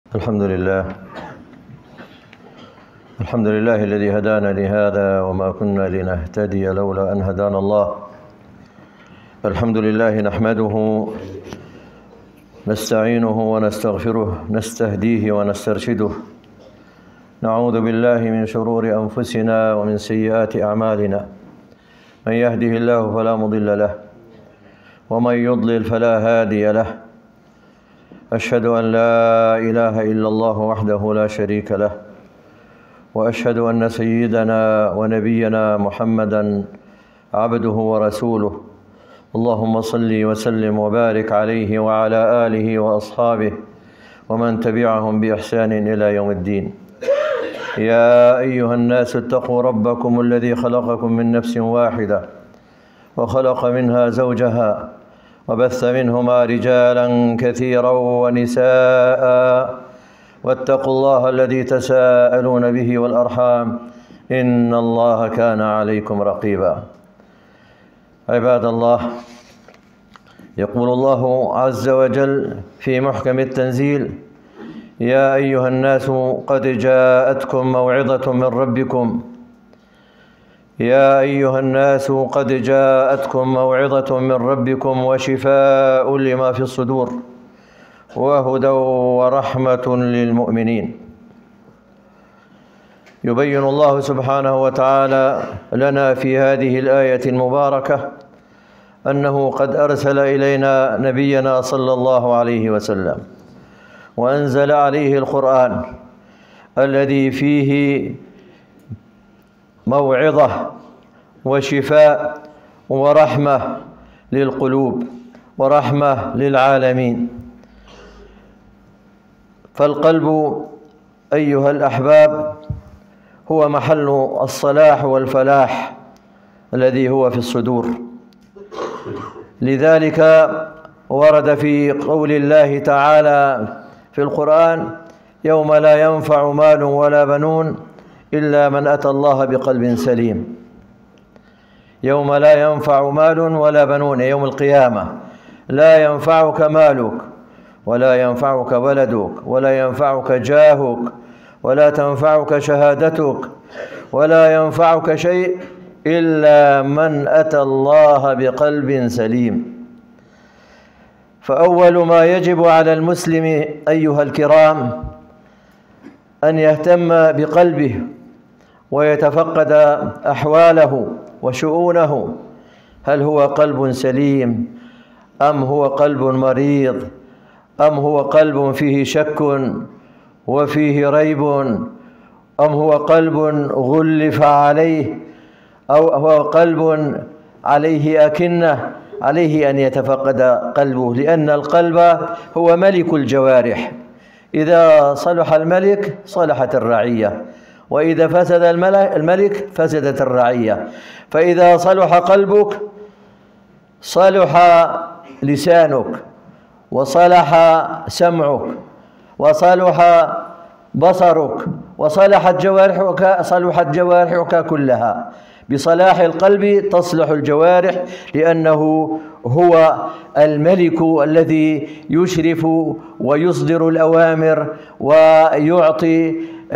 الحمد لله الذي هدانا لهذا وما كنا لنهتدي لولا أن هدانا الله. الحمد لله نحمده نستعينه ونستغفره نستهديه ونسترشده، نعوذ بالله من شرور أنفسنا ومن سيئات أعمالنا، من يهده الله فلا مضل له ومن يضلل فلا هادي له. أشهد أن لا إله إلا الله وحده لا شريك له، وأشهد أن سيدنا ونبينا محمدًا عبده ورسوله. اللهم صل وسلم وبارك عليه وعلى آله وأصحابه ومن تبعهم بإحسان إلى يوم الدين. يا أيها الناس اتقوا ربكم الذي خلقكم من نفس واحدة وخلق منها زوجها وبث منهما رجالا كثيرا ونساء، واتقوا الله الذي تساءلون به والأرحام إن الله كان عليكم رقيبا. عباد الله، يقول الله عز وجل في محكم التنزيل: يا أيها الناس قد جاءتكم موعظة من ربكم، يا أيها الناس قد جاءتكم موعظة من ربكم وشفاء لما في الصدور وهدى ورحمة للمؤمنين. يبين الله سبحانه وتعالى لنا في هذه الآية المباركة أنه قد أرسل إلينا نبينا صلى الله عليه وسلم، وأنزل عليه القرآن الذي فيه موعظة وشفاء ورحمة للقلوب ورحمة للعالمين. فالقلب أيها الأحباب هو محل الصلاح والفلاح الذي هو في الصدور. لذلك ورد في قول الله تعالى في القرآن: يوم لا ينفع مال ولا بنون إلا من أتى الله بقلب سليم. يوم لا ينفع مال ولا بنون، يوم القيامة لا ينفعك مالك ولا ينفعك ولدك ولا ينفعك جاهك ولا تنفعك شهادتك ولا ينفعك شيء إلا من أتى الله بقلب سليم. فأول ما يجب على المسلم أيها الكرام أن يهتم بقلبه ويتفقد أحواله وشؤونه، هل هو قلب سليم أم هو قلب مريض أم هو قلب فيه شك وفيه ريب أم هو قلب غلف عليه أو هو قلب عليه أكنة. عليه أن يتفقد قلبه، لأن القلب هو ملك الجوارح. إذا صلح الملك صلحت الرعية، وإذا فسد الملك فسدت الرعية. فإذا صلح قلبك صلح لسانك وصلح سمعك وصلح بصرك وصلحت جوارحك كلها. بصلاح القلب تصلح الجوارح، لأنه هو الملك الذي يشرف ويصدر الأوامر ويعطي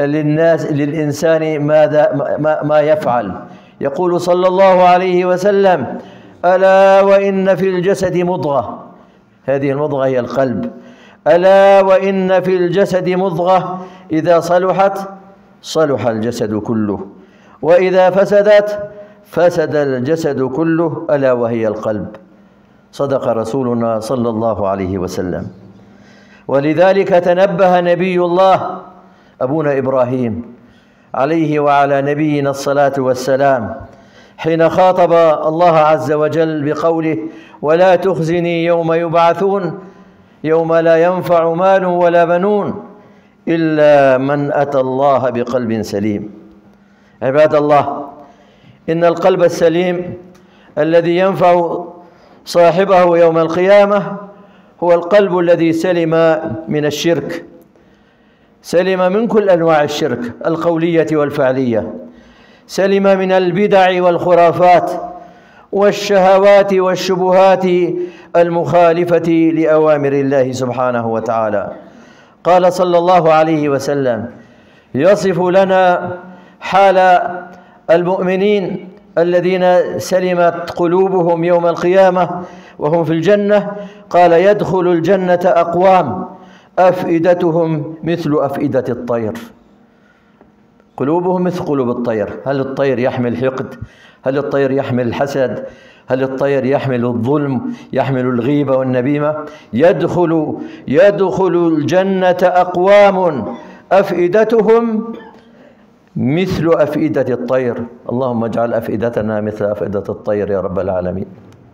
للإنسان ما يفعل. يقول صلى الله عليه وسلم: ألا وإن في الجسد مضغة، هذه المضغة هي القلب. ألا وإن في الجسد مضغة إذا صلحت صلح الجسد كله، وإذا فسدت فسد الجسد كله، ألا وهي القلب. صدق رسولنا صلى الله عليه وسلم. ولذلك تنبه نبي الله أبونا إبراهيم عليه وعلى نبينا الصلاة والسلام حين خاطب الله عز وجل بقوله: ولا تخزني يوم يبعثون يوم لا ينفع مال ولا بنون إلا من أتى الله بقلب سليم. عباد الله، إن القلب السليم الذي ينفع صاحبه يوم القيامة هو القلب الذي سلم من الشرك، سلم من كل أنواع الشرك القولية والفعلية، سلم من البدع والخرافات والشهوات والشبهات المخالفة لأوامر الله سبحانه وتعالى، قال صلى الله عليه وسلم يصف لنا حال المؤمنين الذين سلمت قلوبهم يوم القيامة وهم في الجنة، قال يدخل الجنة أقوام أفئدتهم مثل أفئدة الطير، قلوبهم مثل قلوب الطير. هل الطير يحمل حقد؟ هل الطير يحمل الحسد؟ هل الطير يحمل الظلم، يحمل الغيبة والنميمة؟ يدخل الجنة أقوام أفئدتهم مثل أفئدة الطير. اللهم اجعل أفئدتنا مثل أفئدة الطير يا رب العالمين.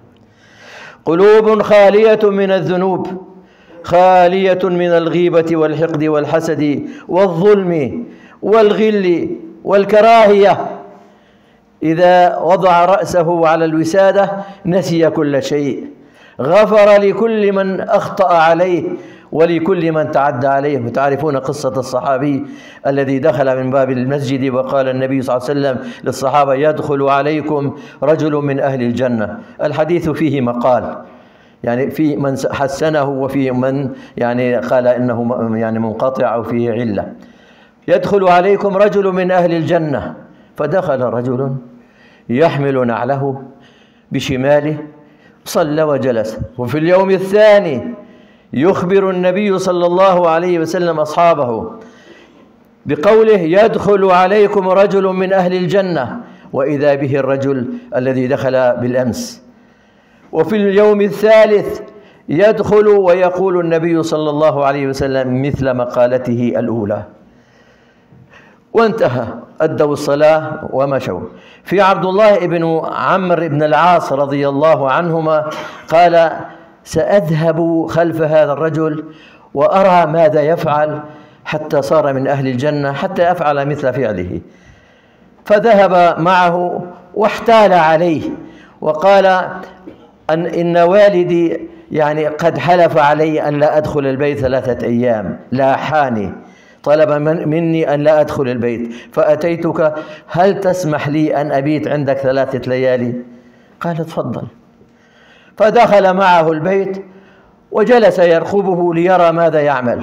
قلوب خالية من الذنوب، خالية من الغيبة والحقد والحسد والظلم والغل والكراهية. إذا وضع رأسه على الوسادة نسي كل شيء، غفر لكل من أخطأ عليه ولكل من تعدى عليه. وتعرفون قصة الصحابي الذي دخل من باب المسجد وقال النبي صلى الله عليه وسلم للصحابة يدخل عليكم رجل من أهل الجنة. الحديث فيه مقال، يعني في من حسنه وفي من يعني قال إنه يعني منقطع أو فيه علة. يدخل عليكم رجل من أهل الجنة، فدخل رجل يحمل نعله بشماله، صلى وجلس. وفي اليوم الثاني يخبر النبي صلى الله عليه وسلم أصحابه بقوله يدخل عليكم رجل من أهل الجنة، وإذا به الرجل الذي دخل بالأمس. وفي اليوم الثالث يدخل ويقول النبي صلى الله عليه وسلم مثل مقالته الأولى، وانتهى، أدوا الصلاة ومشوا. في عبد الله بن عمرو بن العاص رضي الله عنهما قال سأذهب خلف هذا الرجل وأرى ماذا يفعل حتى صار من أهل الجنة حتى أفعل مثل فعله. فذهب معه واحتال عليه وقال إن والدي يعني قد حلف علي أن لا أدخل البيت 3 أيام، لاحاني، طلب مني أن لا أدخل البيت، فأتيتك، هل تسمح لي أن أبيت عندك 3 ليالي؟ قال تفضل. فدخل معه البيت وجلس يرقبه ليرى ماذا يعمل،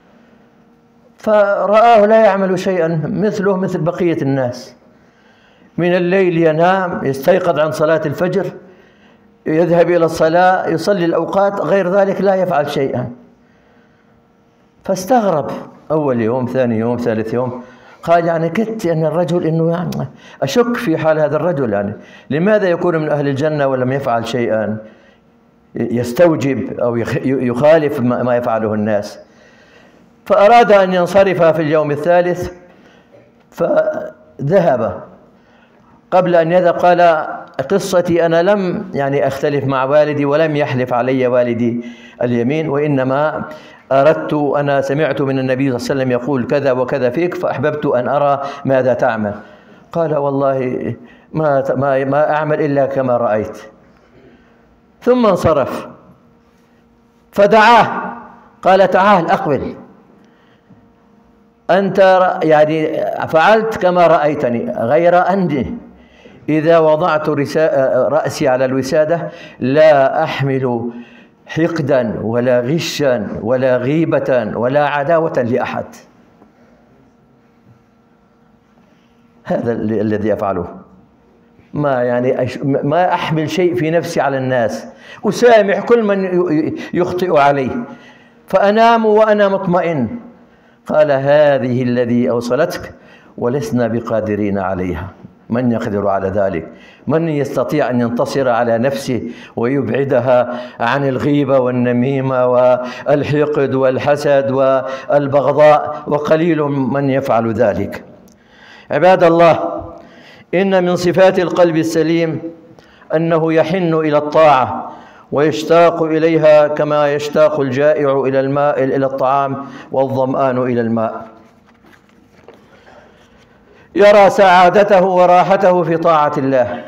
فرآه لا يعمل شيئا مثله مثل بقية الناس. من الليل ينام، يستيقظ عن صلاة الفجر، يذهب إلى الصلاة، يصلي الأوقات، غير ذلك لا يفعل شيئا. فاستغرب أول يوم، ثاني يوم، ثالث يوم، قال يعني كدت أن الرجل إنه يعني أشك في حال هذا الرجل، يعني لماذا يكون من أهل الجنة ولم يفعل شيئا؟ يستوجب أو يخالف ما يفعله الناس. فأراد أن ينصرف في اليوم الثالث، فذهب. قبل أن يذهب قال قصتي أنا لم يعني أختلف مع والدي ولم يحلف علي والدي اليمين، وإنما أردت، أنا سمعت من النبي صلى الله عليه وسلم يقول كذا وكذا فيك، فأحببت أن أرى ماذا تعمل. قال والله ما أعمل إلا كما رأيت. ثم انصرف فدعاه قال تعال أقبل، أنت يعني فعلت كما رأيتني، غير أني إذا وضعت رأسي على الوسادة لا أحمل حقدا ولا غشا ولا غيبة ولا عداوة لأحد. هذا الذي أفعله، ما أحمل شيء في نفسي على الناس، أسامح كل من يخطئ علي، فأنام وأنا مطمئن. قال هذه الذي أوصلتك ولسنا بقادرين عليها. من يقدر على ذلك؟ من يستطيع أن ينتصر على نفسه ويبعدها عن الغيبة والنميمة والحقد والحسد والبغضاء؟ وقليل من يفعل ذلك. عباد الله، إن من صفات القلب السليم أنه يحن إلى الطاعة ويشتاق إليها كما يشتاق الجائع إلى الماء إلى الطعام والظمآن إلى الماء. يرى سعادته وراحته في طاعة الله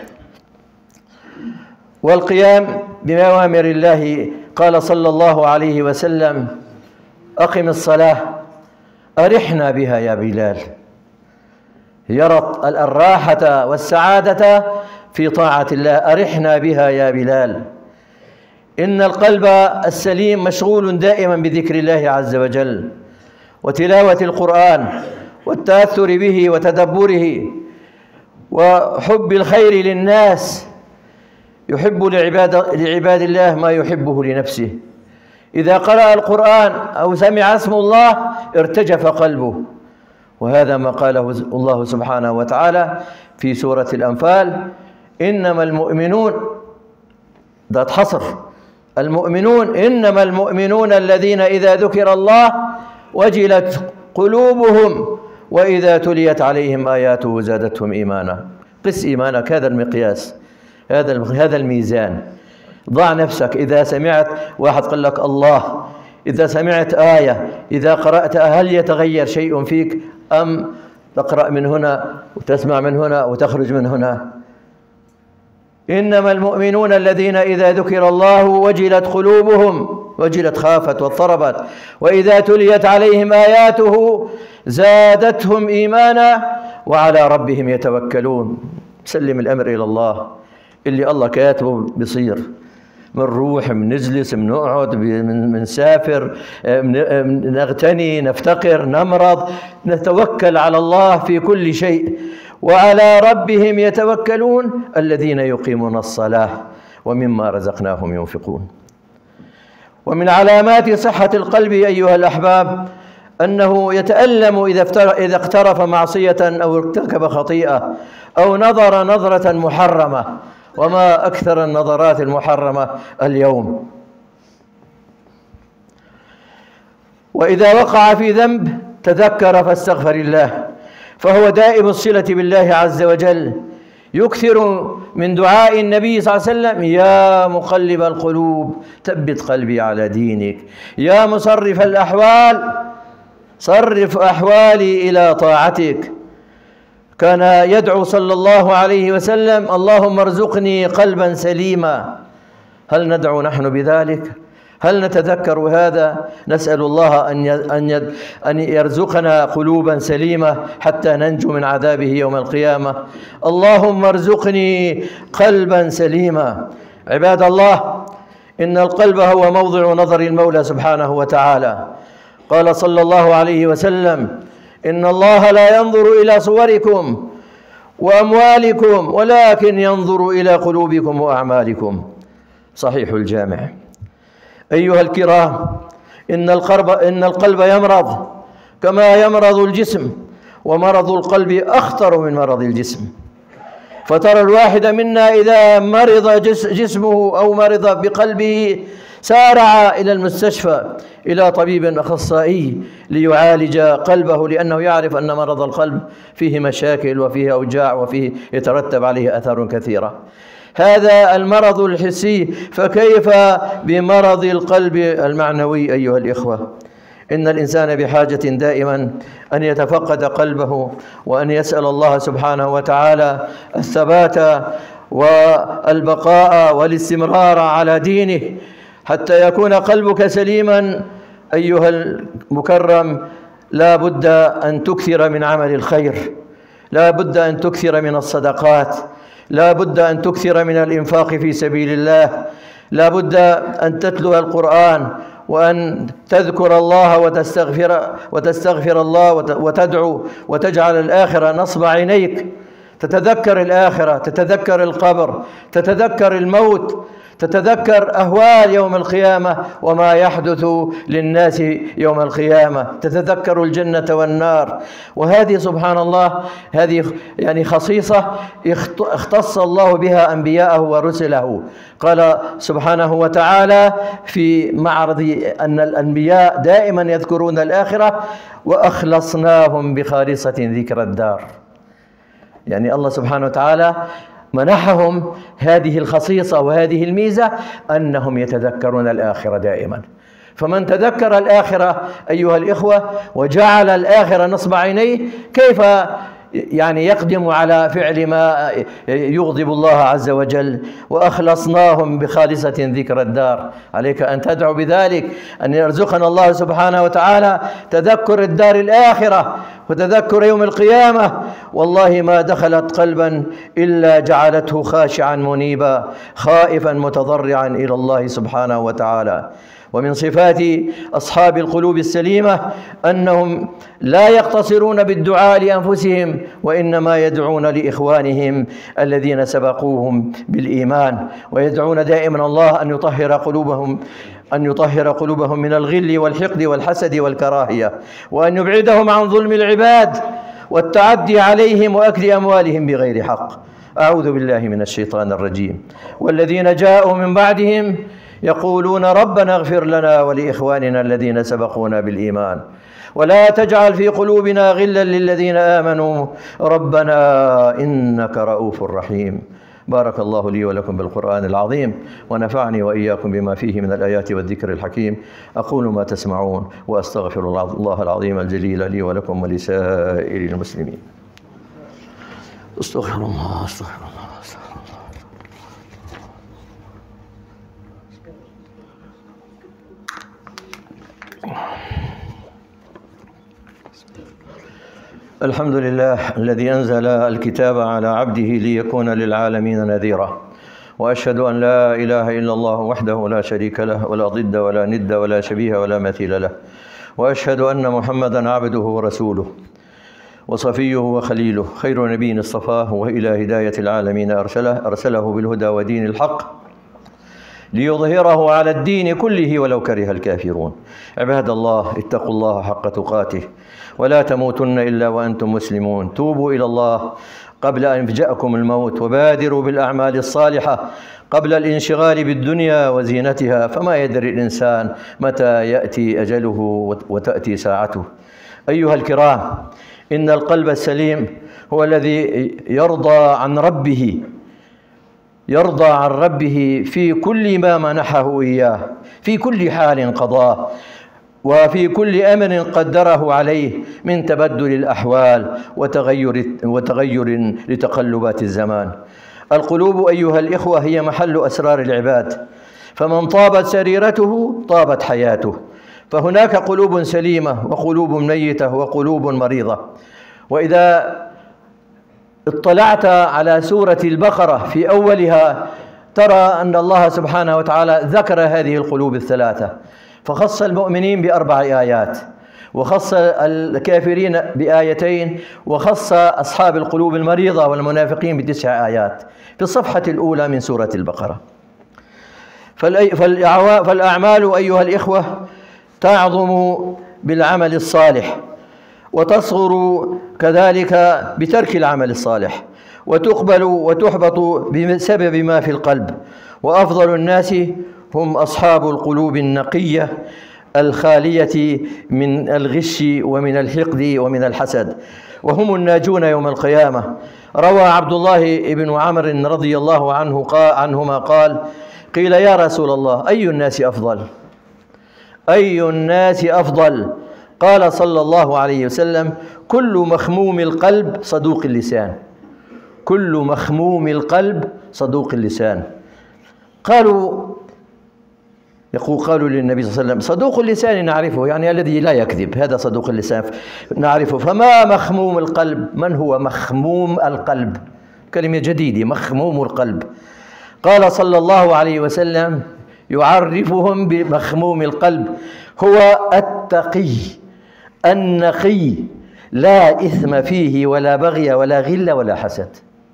والقيام بأوامر الله. قال صلى الله عليه وسلم أقم الصلاة أرحنا بها يا بلال. يرى الراحة والسعادة في طاعة الله، أرحنا بها يا بلال. إن القلب السليم مشغول دائما بذكر الله عز وجل، وتلاوة القرآن والتأثر به وتدبره وحب الخير للناس، يحب لعباد الله ما يحبه لنفسه. إذا قرأ القرآن أو سمع اسم الله ارتجف قلبه، وهذا ما قاله الله سبحانه وتعالى في سورة الأنفال: إنما المؤمنون، ذات حصر، المؤمنون إنما المؤمنون الذين إذا ذكر الله وجلت قلوبهم وإذا تليت عليهم آياته زادتهم إيمانا. قس إيمانك، هذا المقياس، هذا الميزان. ضع نفسك، إذا سمعت واحد قال لك الله، إذا سمعت آية، إذا قرأتها، هل يتغير شيء فيك أم تقرأ من هنا وتسمع من هنا وتخرج من هنا؟ إنما المؤمنون الذين إذا ذكر الله وجلت قلوبهم، وجلت، خافت واضطربت، وإذا تليت عليهم آياته زادتهم إيمانا وعلى ربهم يتوكلون. سلم الأمر إلى الله، اللي الله كاتبه بيصير. بنروح، بنجلس، بنقعد، بنسافر، نغتني، نفتقر، نمرض، نتوكل على الله في كل شيء. وعلى ربهم يتوكلون الذين يقيمون الصلاة ومما رزقناهم ينفقون. ومن علامات صحة القلب أيها الأحباب أنه يتألم إذا اقترف معصية أو ارتكب خطيئة أو نظر نظرة محرمة، وما أكثر النظرات المحرمة اليوم. وإذا وقع في ذنب تذكر فاستغفر الله، فهو دائم الصلة بالله عز وجل، يكثر من دعاء النبي صلى الله عليه وسلم: يا مقلب القلوب ثبت قلبي على دينك، يا مصرف الأحوال صرف أحوالي إلى طاعتك. كان يدعو صلى الله عليه وسلم: اللهم ارزقني قلبا سليما. هل ندعو نحن بذلك؟ هل نتذكر هذا؟ نسأل الله أن يرزقنا قلوبا سليمة حتى ننجو من عذابه يوم القيامة. اللهم ارزقني قلبا سليما. عباد الله، إن القلب هو موضع نظر المولى سبحانه وتعالى. قال صلى الله عليه وسلم: إن الله لا ينظر إلى صوركم وأموالكم ولكن ينظر إلى قلوبكم وأعمالكم. صحيح الجامع. أيها الكرام، إن القلب يمرض كما يمرض الجسم، ومرض القلب أخطر من مرض الجسم. فترى الواحد منا إذا مرض جسمه أو مرض بقلبه سارع إلى المستشفى، إلى طبيب أخصائي ليعالج قلبه، لأنه يعرف أن مرض القلب فيه مشاكل وفيه أوجاع وفيه يترتب عليه آثار كثيرة. هذا المرض الحسي، فكيف بمرض القلب المعنوي أيها الإخوة؟ إن الإنسان بحاجة دائما أن يتفقد قلبه، وأن يسأل الله سبحانه وتعالى الثبات والبقاء والاستمرار على دينه حتى يكون قلبك سليما. أيها المكرم، لا بد أن تكثر من عمل الخير، لا بد أن تكثر من الصدقات، لا بد أن تكثر من الإنفاق في سبيل الله، لا بد أن تتلو القرآن، وأن تذكر الله وتستغفر الله وتدعو، وتجعل الآخرة نصب عينيك، تتذكر الآخرة، تتذكر القبر، تتذكر الموت، تتذكر أهوال يوم القيامة وما يحدث للناس يوم القيامة، تتذكر الجنة والنار. وهذه سبحان الله، هذه يعني خصيصة اختص الله بها أنبياءه ورسله. قال سبحانه وتعالى في معرض أن الأنبياء دائما يذكرون الآخرة: وأخلصناهم بخالصة ذكر الدار. يعني الله سبحانه وتعالى منحهم هذه الخصيصة وهذه الميزة أنهم يتذكرون الآخرة دائما. فمن تذكر الآخرة أيها الإخوة وجعل الآخرة نصب عينيه، كيف يعني يقدم على فعل ما يغضب الله عز وجل؟ وأخلصناهم بخالصة ذكر الدار. عليك أن تدعو بذلك، أن يرزقنا الله سبحانه وتعالى تذكر الدار الآخرة وتذكر يوم القيامة. والله ما دخلت قلبا إلا جعلته خاشعا منيبا خائفا متضرعا إلى الله سبحانه وتعالى. ومن صفات أصحاب القلوب السليمة أنهم لا يقتصرون بالدعاء لأنفسهم، وإنما يدعون لإخوانهم الذين سبقوهم بالإيمان، ويدعون دائما الله أن يطهر قلوبهم من الغل والحقد والحسد والكراهية، وأن يبعدهم عن ظلم العباد والتعدي عليهم وأكل أموالهم بغير حق. أعوذ بالله من الشيطان الرجيم. والذين جاءوا من بعدهم يقولون ربنا اغفر لنا ولإخواننا الذين سبقونا بالإيمان ولا تجعل في قلوبنا غلا للذين آمنوا ربنا إنك رؤوف رحيم. بارك الله لي ولكم بالقرآن العظيم، ونفعني وإياكم بما فيه من الآيات والذكر الحكيم. أقول ما تسمعون وأستغفر الله العظيم الجليل لي ولكم ولسائر المسلمين. استغفر الله استغفر الله استغفر الله. الحمد لله الذي أنزل الكتاب على عبده ليكون للعالمين نذيرا، وأشهد أن لا إله إلا الله وحده لا شريك له ولا ضد ولا ند ولا شبيه ولا مثيل له، وأشهد أن محمدا عبده ورسوله وصفيه وخليله، خير نبي اصطفاه وإلى هداية العالمين أرسله بالهدى ودين الحق ليظهره على الدين كله ولو كره الكافرون. عباد الله، اتقوا الله حق تقاته ولا تموتن إلا وأنتم مسلمون. توبوا إلى الله قبل أن يفجأكم الموت، وبادروا بالأعمال الصالحة قبل الانشغال بالدنيا وزينتها، فما يدري الإنسان متى يأتي أجله وتأتي ساعته. أيها الكرام، إن القلب السليم هو الذي يرضى عن ربه في كل ما منحه إياه، في كل حال قضاه، وفي كل أمر قدره عليه من تبدل الأحوال وتغير لتقلبات الزمان. القلوب أيها الإخوة هي محل أسرار العباد، فمن طابت سريرته طابت حياته. فهناك قلوب سليمة وقلوب ميتة وقلوب مريضة. وإذا اطلعت على سورة البقرة في أولها ترى أن الله سبحانه وتعالى ذكر هذه القلوب الثلاثة، فخص المؤمنين ب4 آيات، وخص الكافرين ب2، وخص أصحاب القلوب المريضة والمنافقين ب9 آيات في الصفحة الأولى من سورة البقرة. فالأعمال أيها الإخوة تعظم بالعمل الصالح، وتصغر كذلك بترك العمل الصالح، وتقبل وتحبط بسبب ما في القلب. وأفضل الناس هم أصحاب القلوب النقية الخالية من الغش ومن الحقد ومن الحسد، وهم الناجون يوم القيامة. روى عبد الله بن عمرو رضي الله عنهما قال: قيل يا رسول الله أي الناس أفضل؟ أي الناس أفضل؟ قال صلى الله عليه وسلم: كل مخموم القلب صدوق اللسان. كل مخموم القلب صدوق اللسان. قالوا للنبي صلى الله عليه وسلم: صدوق اللسان نعرفه، يعني الذي لا يكذب، هذا صدوق اللسان نعرفه، فما مخموم القلب؟ من هو مخموم القلب؟ كلمة جديدة، مخموم القلب. قال صلى الله عليه وسلم يعرفهم بمخموم القلب: هو التقي النقي، لا إثم فيه ولا بغي ولا غل ولا حسد.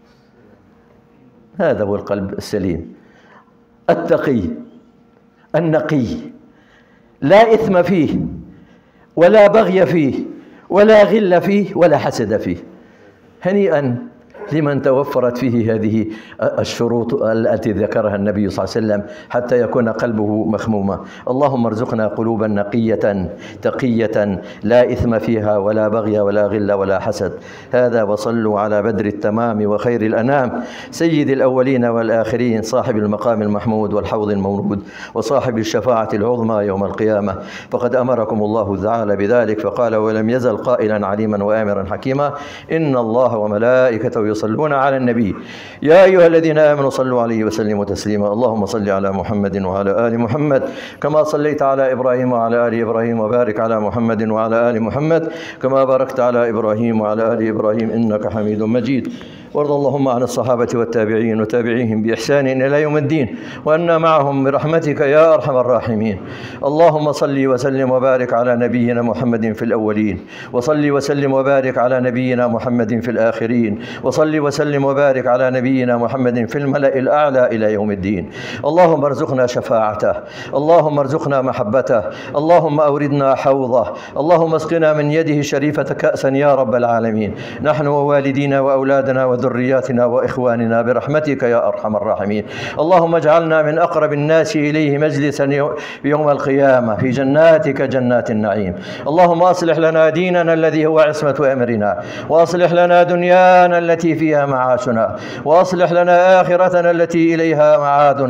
هذا هو القلب السليم، التقي النقي، لا إثم فيه ولا بغي فيه ولا غل فيه ولا حسد فيه. هنيئا لمن توفرت فيه هذه الشروط التي ذكرها النبي صلى الله عليه وسلم حتى يكون قلبه مخموما. اللهم ارزقنا قلوبا نقية تقية لا إثم فيها ولا بغي ولا غل ولا حسد. هذا، وصلوا على بدر التمام وخير الأنام سيد الأولين والآخرين، صاحب المقام المحمود والحوض المورود وصاحب الشفاعة العظمى يوم القيامة. فقد أمركم الله تعالى بذلك، فقال: ولم يزل قائلا عليما وآمرا حكيما: إن الله وملائكته يصلون على النبي يا أيها الذين آمنوا صلوا عليه وسلموا تسليما. اللهم صل على محمد وعلى آل محمد كما صليت على إبراهيم وعلى آل إبراهيم، وبارك على محمد وعلى آل محمد كما باركت على إبراهيم وعلى آل إبراهيم إنك حميد مجيد. وارض اللهم عن الصحابة والتابعين وتابعيهم بإحسان إلى يوم الدين، وأنا معهم برحمتك يا أرحم الراحمين. اللهم صل وسلم وبارك على نبينا محمد في الأولين، وصل وسلم وبارك على نبينا محمد في الآخرين، وصل وسلم وبارك على نبينا محمد في الملأ الأعلى إلى يوم الدين. اللهم ارزقنا شفاعته، اللهم ارزقنا محبته، اللهم أوردنا حوضه، اللهم اسقنا من يده الشريفة كأسا يا رب العالمين، نحن ووالدينا وأولادنا وذرياتنا وإخواننا برحمتك يا أرحم الراحمين. اللهم اجعلنا من أقرب الناس إليه مجلسا يوم القيامة في جناتك جنات النعيم. اللهم أصلح لنا ديننا الذي هو عصمة أمرنا، وأصلح لنا دنيانا التي فيها معاشنا، وأصلح لنا آخرتنا التي إليها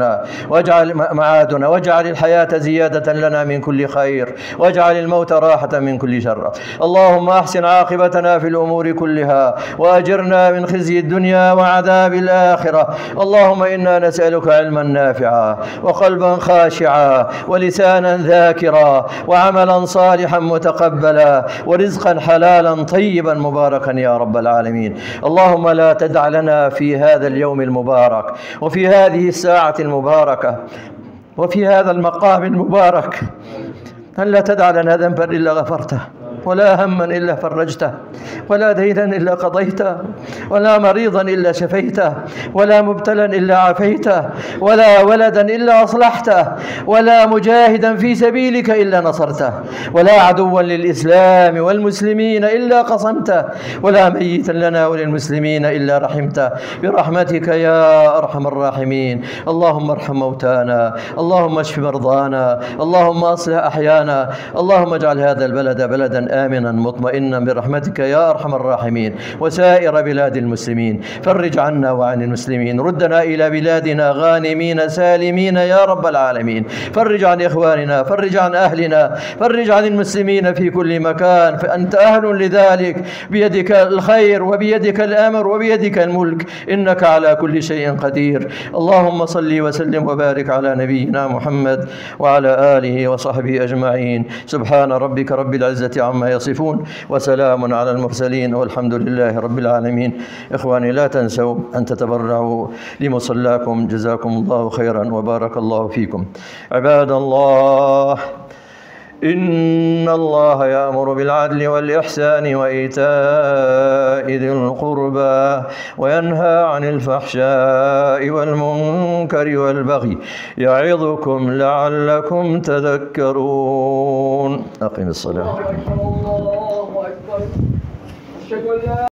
معادنا، واجعل الحياة زيادة لنا من كل خير، واجعل الموت راحة من كل شر. اللهم أحسن عاقبتنا في الأمور كلها، وأجرنا من خزي الدنيا وعذاب الآخرة. اللهم إنا نسألك علما نافعا، وقلبا خاشعا، ولسانا ذاكرا، وعملا صالحا متقبلا، ورزقا حلالا طيبا مباركا يا رب العالمين. اللهم لا تدع لنا في هذا اليوم المبارك، وفي هذه الساعة المباركة، وفي هذا المقام المبارك، أن لا تدع لنا ذنبا إلا غفرته، ولا هما إلا فرجته، ولا دينا إلا قضيته، ولا مريضا إلا شفيته، ولا مبتلا إلا عافيته، ولا ولدا إلا أصلحته، ولا مجاهدا في سبيلك إلا نصرته، ولا عدوا للإسلام والمسلمين إلا قصمته، ولا ميتا لنا وللمسلمين إلا رحمته برحمتك يا أرحم الراحمين. اللهم ارحم موتانا، اللهم اشف مرضانا، اللهم أصلح أحيانا، اللهم اجعل هذا البلد بلدا آمنا مطمئنا برحمتك يا أرحم الراحمين، وسائر بلاد المسلمين. فرج عنا وعن المسلمين، ردنا إلى بلادنا غانمين سالمين يا رب العالمين. فرج عن إخواننا، فرج عن أهلنا، فرج عن المسلمين في كل مكان، فأنت أهل لذلك. بيدك الخير، وبيدك الأمر، وبيدك الملك، إنك على كل شيء قدير. اللهم صل وسلم وبارك على نبينا محمد وعلى آله وصحبه أجمعين. سبحان ربك رب العزة عما يصفون، وسلام على المرسلين، والحمد لله رب العالمين. إخواني، لا تنسوا أن تتبرعوا لمصلاكم، جزاكم الله خيرا وبارك الله فيكم. عباد الله، إن الله يأمر بالعدل والإحسان وإيتاء ذي القربى، وينهى عن الفحشاء والمنكر والبغي، يعظكم لعلكم تذكرون. أقم الصلاة. الله أكبر. أشهد أن لا